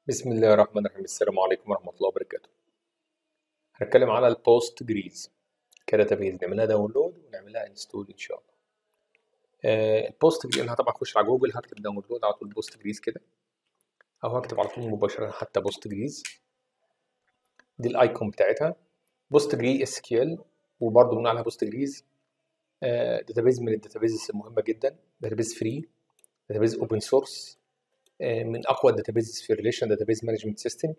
بسم الله الرحمن الرحيم. السلام عليكم ورحمة الله وبركاته. هنتكلم على البوست جريز كداتابيز، نعملها داونلود ونعملها انستول ان شاء الله. البوست جريز انا طبعا اخش على جوجل هكتب داونلود على طول بوست جريز كده، او هكتب على طول مباشرة حتى بوست جريز. دي الايكون بتاعتها بوست جري اس كيو ال، وبرضه بنقول عليها بوست جريز. داتابيز من الداتابيز المهمة جدا، داتابيز فري، داتابيز اوبن سورس، من اقوى الداتابيز في الريليشن داتابيز مانجمنت سيستم.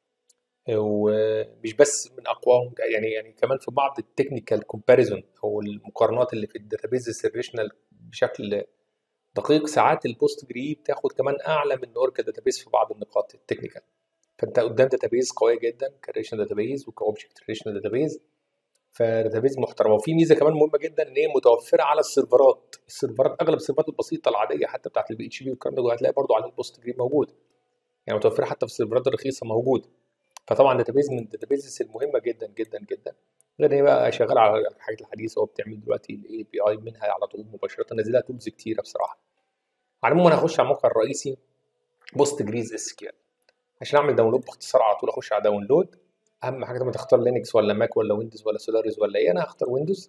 ومش بس من اقواهم، يعني كمان في بعض التكنيكال كومباريزون او المقارنات اللي في الداتابيز الريليشنال بشكل دقيق، ساعات البوست جري بتاخد كمان اعلى من اوركل داتابيز في بعض النقاط التكنيكال. فانت قدام داتابيز قويه جدا كريليشن داتابيز وكاوبجكت ريليشنال داتابيز، فداتابيز محترمه. وفي ميزه كمان مهمه جدا ان هي متوفره على السيرفرات اغلب السيرفرات البسيطه العاديه حتى بتاعت البي اتش بي والكلام ده، هتلاقي برضه على البوست جري موجود، يعني متوفره حتى في السيرفرات الرخيصه موجود. فطبعا داتابيز من الداتابيز المهمه جدا جدا جدا، غير ان هي بقى شغاله على الحاجات الحديثه وبتعمل دلوقتي الاي بي اي منها على طول مباشره، نزلها تولز كتيره بصراحه. على العموم انا هخش على الموقع الرئيسي بوست جريز اس كيو ال عشان اعمل داونلود باختصار. على طول اخش على داونلود. اهم حاجه لما تختار لينكس ولا ماك ولا ويندوز ولا سولاريز ولا ايه، انا هختار ويندوز.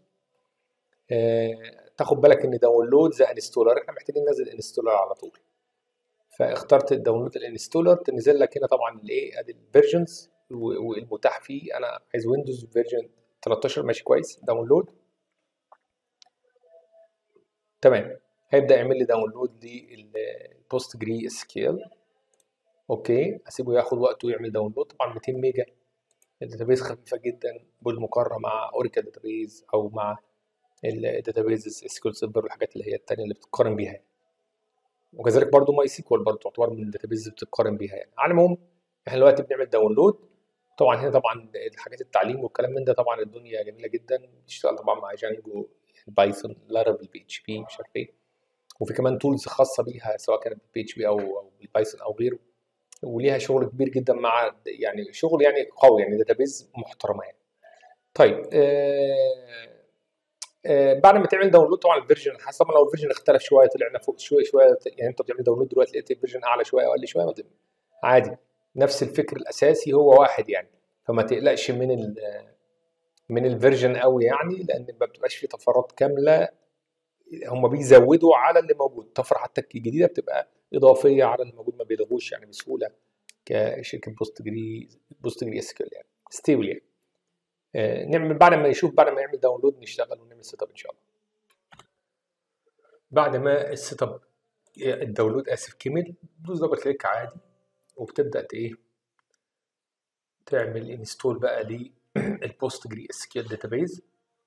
تاخد بالك ان داونلود ذا انستولر، احنا محتاجين ننزل انستولر على طول. فاخترت الداونلود الانستولر، تنزل لك هنا طبعا الايه، ادي الفيرجنز والمتاح فيه. انا عايز ويندوز فيرجن 13 ماشي كويس. داونلود تمام، هيبدا يعمل لي داونلود للبوست جري اس كيو ال. اوكي، اسيبه ياخد وقته ويعمل داونلود. طبعا 200 ميجا، الداتابيز خفيفه جدا بالمقارنه مع اوريكل داتابيز او مع الداتابيز اس كيو ال سيرفر والحاجات اللي هي الثانيه اللي بتتقارن بيها. وكذلك برضو ماي سيكوال برضو تعتبر من الداتابيز اللي بتتقارن بيها يعني. على العموم احنا دلوقتي بنعمل داونلود. طبعا هنا طبعا الحاجات التعليم والكلام من ده، طبعا الدنيا جميله جدا، بتشتغل طبعا مع جانجو، بايثون، لارافيل، بي اتش بي، مش عارف ايه. وفي كمان تولز خاصه بيها سواء كانت بالبي اتش بي او بالبايثون او غيره، وليها شغل كبير جدا مع يعني شغل يعني قوي، يعني داتابيز محترمه يعني. طيب بعد ما تعمل داونلود طبعا الفيرجن حسب، لو الفيرجن اختلف شويه طلعنا فوق شويه، يعني انت بتعمل داونلود دلوقتي لقيت الفيرجن اعلى شويه او اقل شويه، عادي، نفس الفكر الاساسي هو واحد يعني. فما تقلقش من الفيرجن قوي يعني، لان ما بتبقاش في طفرات كامله، هم بيزودوا على اللي موجود. طفره حتى الجديده بتبقى اضافيه على اللي موجود، ما بيلغوش يعني بسهوله كشركه بوست جري اس كيو يعني ستيبل يعني. نعمل بعد ما يعمل داونلود نشتغل ونعمل سيت اب ان شاء الله. بعد ما السيت اب الداونلود كمل، دوس دبل كليك عادي، وبتبدا ايه تعمل انستول بقى للبوست جري اس كيو ال داتابيز.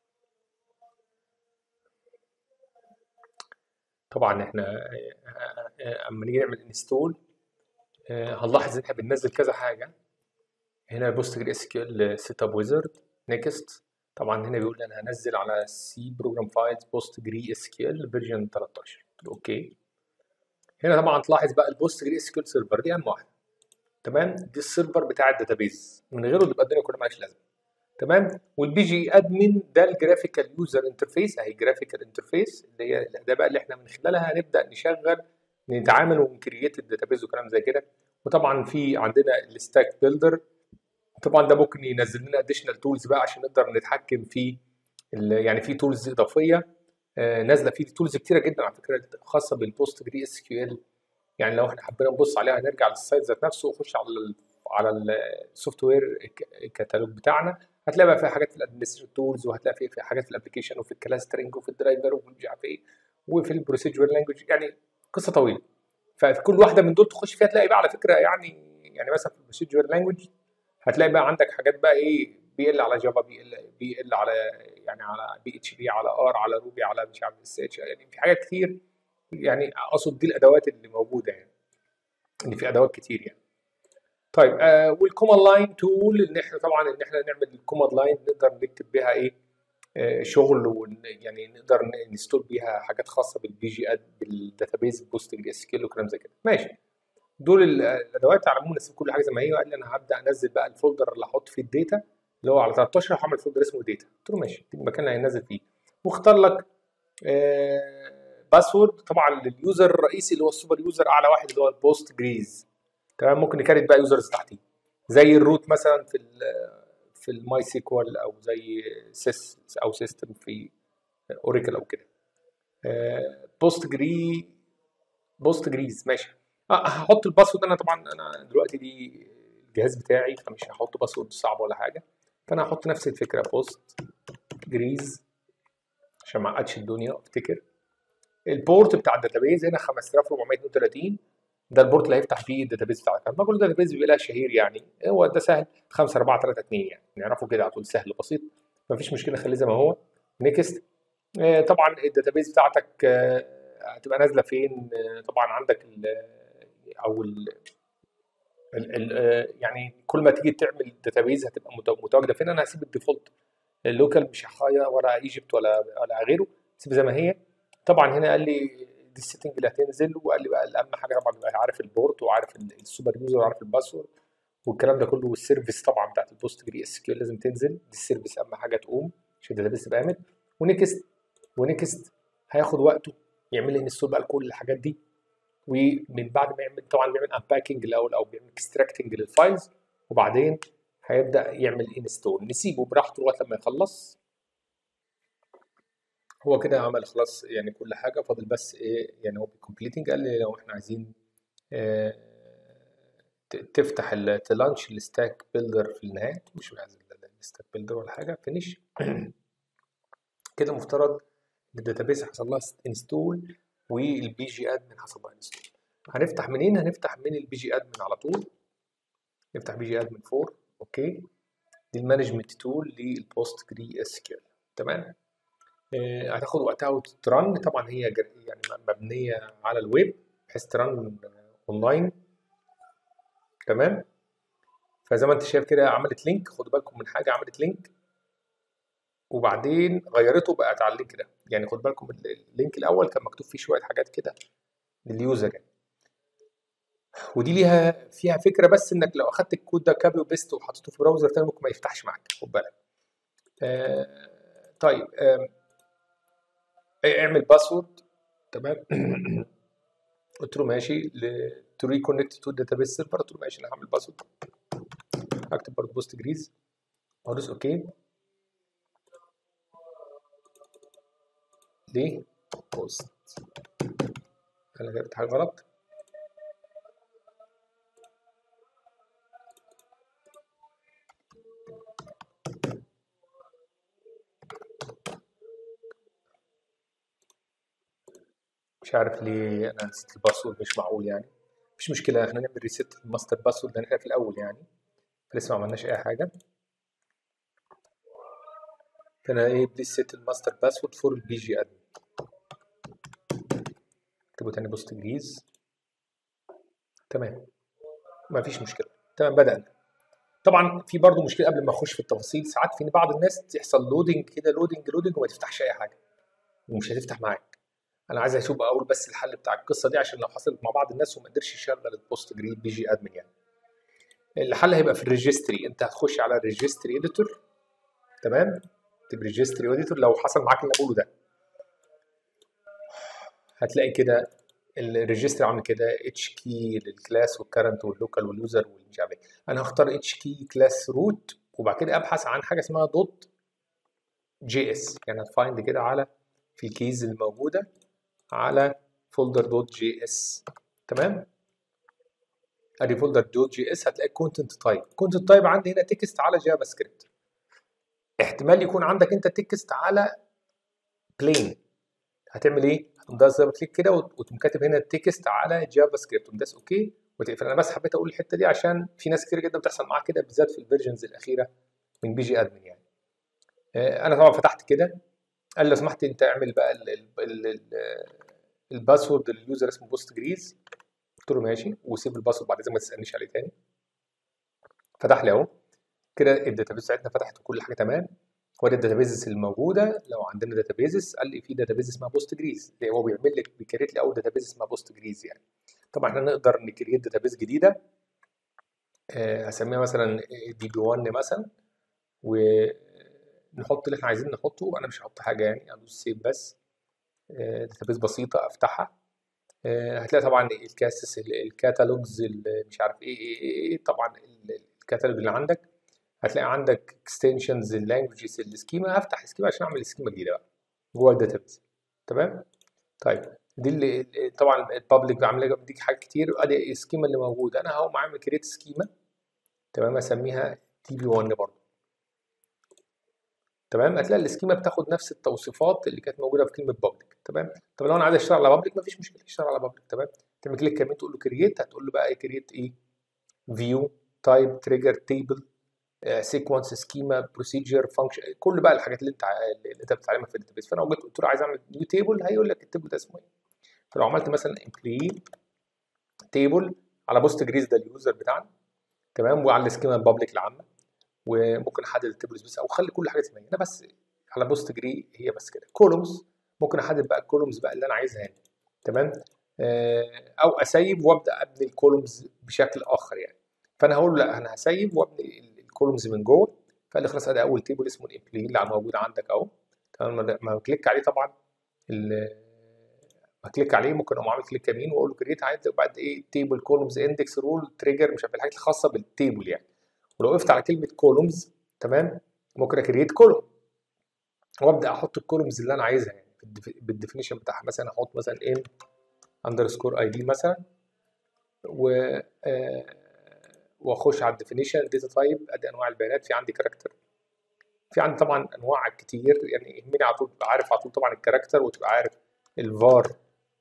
طبعا احنا اما نيجي نعمل انستول هنلاحظ ان احنا بننزل كذا حاجه. هنا بوست جري اس كيو ال سيت اب ويزرد نيكست. طبعا هنا بيقول لي انا هنزل على سي بروجرام فايلز بوست جري اس كيو ال فيرجن 13. اوكي، هنا طبعا تلاحظ بقى البوست جري اس كيو ال سيرفر دي اهم واحده. تمام، دي السيرفر بتاع الداتابيز، من غيره تبقى الدنيا كلها مالهاش لازمه. تمام، والبي جي ادمن ده الجرافيكال يوزر انترفيس، اهي جرافيكال انترفيس اللي هي الاداه بقى اللي احنا من خلالها هنبدا نشغل نتعامل ونكريت الداتابيز وكلام زي كده. وطبعا في عندنا الستاك بيلدر، طبعا ده ممكن ينزل لنا اديشنال تولز بقى عشان نقدر نتحكم في يعني في تولز اضافيه نازله، في تولز كتيره جدا على فكره خاصه بالبوست جري اس كيو ال. يعني لو احنا حبينا نبص عليها هنرجع للسايت ذات نفسه ونخش على السوفت وير كتالوج بتاعنا، هتلاقي بقى فيها حاجات في الادمنستريشن تولز، وهتلاقي فيها حاجات في الابلكيشن وفي الكلاسترنج وفي الدرايفر وفي مش عارف ايه وفي البروسيجر لانجوج، يعني قصه طويله. ففي كل واحده من دول تخش فيها تلاقي بقى على فكره يعني مثلا في البروسيجر لانجوج هتلاقي بقى عندك حاجات بقى ايه، بي ال على جافا، بي ال على يعني على بي اتش بي، على ار، على روبي، على مش عارف اس اتش، يعني في حاجات كتير. يعني اقصد دي الادوات اللي موجوده يعني، ان في ادوات كتير يعني. طيب والكوماند لاين تول، ان احنا طبعا ان احنا نعمل الكوماند لاين نقدر نكتب بيها ايه شغل، يعني نقدر نستول بيها حاجات خاصه بالبي جي اد بالداتابيز بوستنج اس كيل وكلام زي كده. ماشي، دول الادوات. على العموم نسيب كل حاجه زي ما هي، وقال لي انا هبدا انزل بقى الفولدر اللي هحط فيه الداتا اللي هو على 13، هعمل فولدر اسمه داتا. قلت له ماشي، دي المكان اللي هينزل فيه، واختار لك باسورد طبعا لليوزر الرئيسي اللي هو السوبر يوزر اعلى واحد اللي هو البوست جريز. تمام. ممكن نكريت بقى يوزرز تحتيه زي الروت مثلا في الماي سيكوال، او زي سيس او سيستم في اوراكل او كده. بوست جريز ماشي. هحط الباسورد. انا طبعا انا دلوقتي دي الجهاز بتاعي، فمش هحط باسورد صعب ولا حاجه، فانا هحط نفس الفكره بوست جريز عشان ما اعقدش الدنيا. افتكر البورت بتاع الداتابيز هنا 5432، ده البورت اللي هيفتح فيه الداتابيز بتاعك. ما كل داتابيز بيبقى لها شهير يعني، هو ده سهل 5432 يعني نعرفه كده على طول، سهل بسيط مفيش مشكله، خليه زي ما هو. نيكست. طبعا الداتابيز بتاعتك هتبقى نازله فين؟ طبعا عندك او يعني كل ما تيجي تعمل داتابيز هتبقى متواجده فين. انا هسيب الديفولت اللوكال، مش هغير ولا ايجيبت ولا غيره، سيب زي ما هي. طبعا هنا قال لي دي السيتنج اللي هتنزل، وقال لي بقى اهم حاجه طبعا يبقى عارف البورت وعارف السوبر يوزر وعارف الباسورد والكلام ده كله، والسيرفيس طبعا بتاعت البوست جري اس كيو لازم تنزل، دي السيرفيس اهم حاجه تقوم عشان الداتابيس تبقى قامت. ونكست. ونكست هياخد وقته يعمل لي انستول بقى لكل الحاجات دي، ومن بعد ما يعمل طبعا بيعمل انباكينج الاول او بيعمل اكستراكتنج للفايلز، وبعدين هيبدا يعمل انستول. نسيبه براحته لغايه لما يخلص. هو كده عمل خلاص يعني كل حاجه، فاضل بس ايه يعني، هو كومبليتنج. قال لي لو احنا عايزين تفتح تلانش الستاك بيلدر في النهايه، مش عايز الستاك بيلدر ولا حاجه، فينيش. كده مفترض الداتابيس حصل لها انستول والبي جي ادمن حصل لها انستول. هنفتح منين؟ هنفتح من البي جي ادمن على طول. نفتح بي جي ادمن 4. اوكي، دي المانجمنت تول للبوست جري اس كيو ال. تمام. هتاخد وقتها وترن. طبعا هي يعني مبنيه على الويب بحيث ترن اونلاين. تمام. فزي ما انت شايف كده عملت لينك، خدوا بالكم من حاجه، عملت لينك وبعدين غيرته بقت على اللينك ده. يعني خد بالكم اللينك الاول كان مكتوب فيه شويه حاجات كده لليوزر يعني، ودي فيها فكره، بس انك لو اخدت الكود ده كابي وبيست وحطيته في براوزر تاني ممكن ما يفتحش معاك، خد بالك. طيب اعمل باسورد. تمام. قلت له ماشي تو ريكونكت تو داتابيس سيرفر، قلت له ماشي انا هعمل باسورد، هكتب برضه بوست جريز وادوس اوكي. ليه؟ بوست، انا كتبت حاجه غلط. مش عارف ليه انا نسيت الباسورد، مش معقول يعني. مش مشكله، احنا نعمل ريست الماستر باسورد لان احنا في الاول يعني لسه ما عملناش اي حاجه. فانا ايه، بليز سيت الماستر باسورد فور البي جي ادمن. اكتبه تاني بوست جريز. تمام، ما فيش مشكله. تمام، بدأنا. طبعا في برضه مشكله قبل ما اخش في التفاصيل، ساعات في بعض الناس تحصل لودنج كده، لودنج وما تفتحش اي حاجه ومش هتفتح معاك. انا عايز اشوف اقول بس الحل بتاع القصه دي عشان لو حصلت مع بعض الناس وما قدرش يشغل البوست جري بي جي ادمن يعني. الحل هيبقى في الريجستري. انت هتخش على الريجستري اديتور. تمام، تكتب ريجستري اديتور. لو حصل معاك اللي انا بقوله ده هتلاقي كده الريجستري عامل كده اتش كي للكلاس والكرنت واللوكال واليوزر والمش عارف ايه. انا هختار اتش كي كلاس روت، وبعد كده ابحث عن حاجه اسمها دوت جي اس. يعني هتفايند كده على في الكيز الموجوده على فولدر دوت جي اس. تمام. ادي فولدر دوت جي اس، هتلاقي كونتنت تايب. كونتنت تايب عندي هنا تكست على جافا سكريبت. احتمال يكون عندك انت تكست على بلين. هتعمل ايه؟ هتقوم داس دبل كليك كده وتقوم كاتب هنا التكست على جافا سكريبت، تقوم داس اوكي وتقفل. انا بس حبيت اقول الحته دي عشان في ناس كتير جدا بتحصل معاها كده، بالذات في الفيرجنز الاخيره من بي جي ادمن يعني. انا طبعا فتحت كده، قال لي لو سمحت انت اعمل بقى الباسورد لليوزر اسمه بوست جريز. قلت له ماشي، وسيب الباسورد بعد كده ما تسالنيش عليه تاني. فتح لي اهو كده الداتابيز بتاعتنا فتحت وكل حاجه تمام. وادي الداتابيز الموجوده. لو عندنا داتابيز، قال لي في داتابيز اسمها بوست جريز، هو بيعمل لك بيكريت لي اول داتابيز اسمها بوست جريز يعني. طبعا احنا نقدر نكريت داتابيز جديده، هسميها مثلا دي بي 1 مثلا، ونحط اللي احنا عايزين نحطه. انا مش هحط حاجه يعني، ادوس سيف بس. داتابيز بسيطه افتحها. هتلاقي طبعا الكاسس الكاتالوجز مش عارف ايه طبعا الكاتالوج اللي عندك. هتلاقي عندك اكستنشنز اللانجوجز السكيما. هفتح السكيما عشان اعمل سكيما جديده بقى جوه الداتابيز. تمام. طيب دي اللي طبعا البابليك بعمل لك بديك حاجات كتير. ادي السكيما اللي موجوده. انا هقوم عامل كريت سكيما. تمام. اسميها تي بي 1 برضه. تمام. هتلاقي السكيما بتاخد نفس التوصيفات اللي كانت موجوده في كلمه بابليك. تمام. طب لو انا عايز اشتغل على بابليك مفيش مشكله، اشتغل على بابليك. تمام. تعمل كليك كمان تقول له كرييت. هتقول له بقى ايه كرييت ايه؟ فيو، تايب، تريجر، تيبل، سيكونس، سكيما، بروسيجر، فانكشن، كل بقى الحاجات اللي انت بتتعلمها في الداتابيس. فانا لو جيت قلت له عايز اعمل نيو تيبل هيقول لك التيبل ده اسمه ايه. فلو عملت مثلا امبلوي تيبل على بوست جريز ده اليوزر بتاعنا. تمام. وعلى السكيما البابليك العامه. وممكن احدد التيبلز بس او اخلي كل حاجه زي ما هي. انا بس على بوست جري هي بس كده. كولومز ممكن احدد بقى الكولومز بقى اللي انا عايزها هنا. تمام. او اسيب وابدا ابني الكولومز بشكل اخر يعني. فانا هقول له لا انا هسيب وابني الكولومز من جوه. فقال لي خلاص ادي اول تيبل اسمه الامبلوي اللي موجود عندك اهو. تمام. ما بكليك عليه طبعا بكليك عليه ممكن اقوم عامل كليك يمين واقول له كريت عايز بعد ايه تيبل كولومز اندكس رول تريجر مش عارف الحاجات الخاصه بالتيبل يعني. ولو وقفت على كلمه كولومز تمام ممكن اكريت كولوم وابدا احط الكولومز اللي انا عايزها يعني بالديفينيشن بتاعها. مثلا احط مثلا ان اندرسكور اي دي مثلا واخش على الديفينيشن داتا تايب. ادي انواع البيانات. في عندي كاركتر. في عندي طبعا انواع كتير يعني يهمني على طول تبقى عارف على طول طبعا الكاركتر وتبقى عارف الفار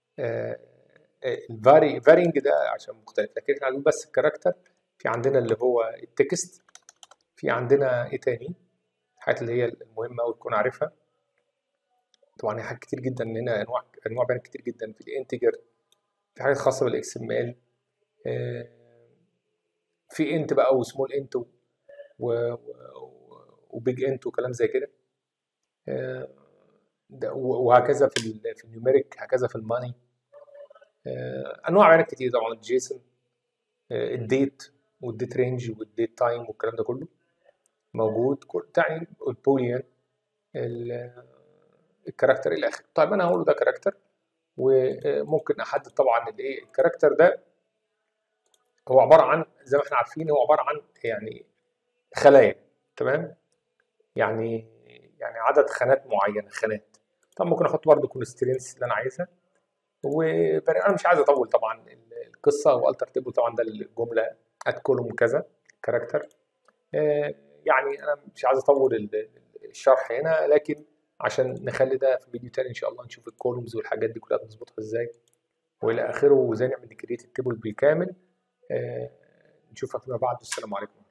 فارينج ده عشان مختلف. لكن احنا هنقول بس الكاركتر. في عندنا اللي هو التكست. في عندنا ايه تاني الحاجات اللي هي المهمه وتكون عارفها. طبعا حاجات كتير جدا هنا انواع بيانات كتير جدا في الانتجر. في حاجات خاصه بالاكس ام ال. في انت بقى وسمول انت وبيج انت وكلام زي كده. وهكذا في النيوميريك هكذا في الماني. انواع بيانات كتير طبعا الجيسون الديت والديت رينج والديت تايم والكلام ده كله موجود. يعني البوليان الكاركتر الى اخره. طيب انا هقول ده كاركتر وممكن احدد طبعا الايه الكاركتر ده هو عباره عن زي ما احنا عارفين هو عباره عن يعني خلايا. تمام. يعني عدد خانات معينه خانات. طب ممكن احط برضه كونسترينس اللي انا عايزها. وانا مش عايز اطول طبعا القصه والتر تيبل طبعا ده الجمله ات كولوم كذا كاركتر. يعني انا مش عايز اطول الشرح هنا لكن عشان نخلي ده في فيديو تاني ان شاء الله نشوف الكولومز والحاجات دي كلها نظبطها ازاي والى اخره وازاي نعمل كريت التيبل بالكامل. نشوفك فيما بعد. السلام عليكم.